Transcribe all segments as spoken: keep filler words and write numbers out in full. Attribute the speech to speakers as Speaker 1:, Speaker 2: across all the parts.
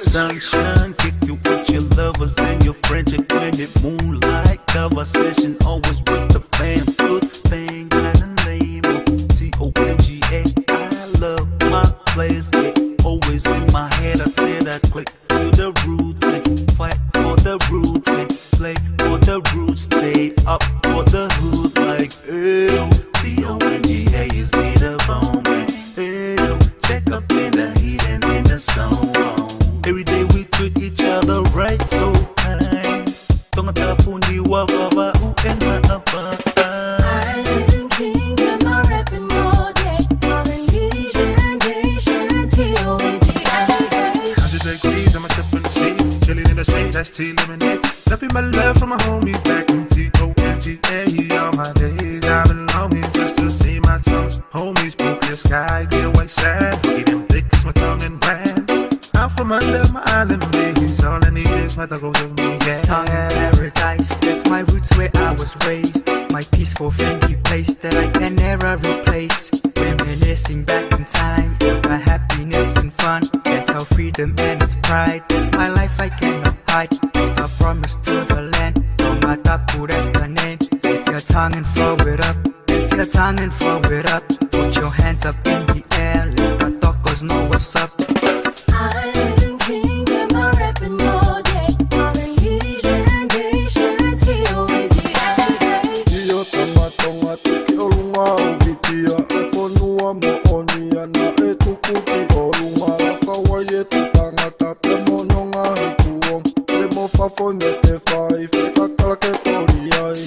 Speaker 1: sunshine, kick you with your lovers and your friends. Your planet moonlight conversation, always with the fams. Good thing got a name, T O N G A. I love my place, they always in my head. I said I click to the roots, they fight for the roots, they play for the roots, stay up for the hood like ew. T O N G A is me the bone man. Ew. Check up in the heat and in the sun. Every day we treat each other right, so kind. Tonga tapundi wa baba u enra apa.
Speaker 2: Island kingdom, I'm rapping all day. Polynesian, Asian, T O N G A.
Speaker 3: Hundred degrees, I'm a tip in the sea. Chilling in the shade, that's tea lemonade. Nothing but love from my homies back in T O N G A. All my days I've been longing just to see my tongue. Homies, blue clear sky, get white sand. Get them thick as my tongue and brand. I'm from under my island maze. All I need is my tacos of me, yeah.
Speaker 4: Tongue in paradise, that's my roots where I was raised. My peaceful, friendly place that I can never replace. Reminiscing back in time, all the happiness and fun. That's our freedom and its pride. That's my life I cannot hide. It's the promise to the land. Tonga Tapu, that's the name. If you're tonguing, throw it up. If you're tonguing, throw it up. Put your hands up in the air, let the tacos know what's up.
Speaker 2: Island kingdom, I'm rapping all day. Polynesian, Asian, T O N G A.
Speaker 5: Iyo tonga tonga tuki olunga uvitia. Efonua mo onia na etukuti olunga. Wakawaye tutanga tape mononga hikuong. Remo fafo mete fai, feta kalake poriai.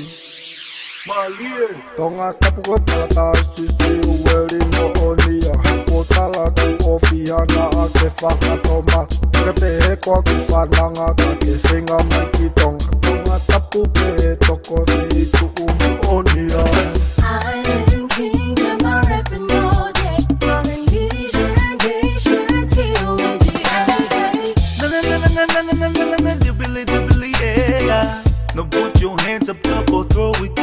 Speaker 5: Tonga tapu ko plata sisi uweli mo onia. Kotala tu ofiana ake whakatoma. Kepe he kwa kuwhananga ka ke whinga mai ki tonga. Tonga tapu ke toko fi tu umu onia.
Speaker 2: Island kingdom, I'm rapping all day. Polynesian, Asian, T O N G A.
Speaker 1: Na na na na na na na na na na, dibbly dibbly yeah. Now put your hands up, go throw it.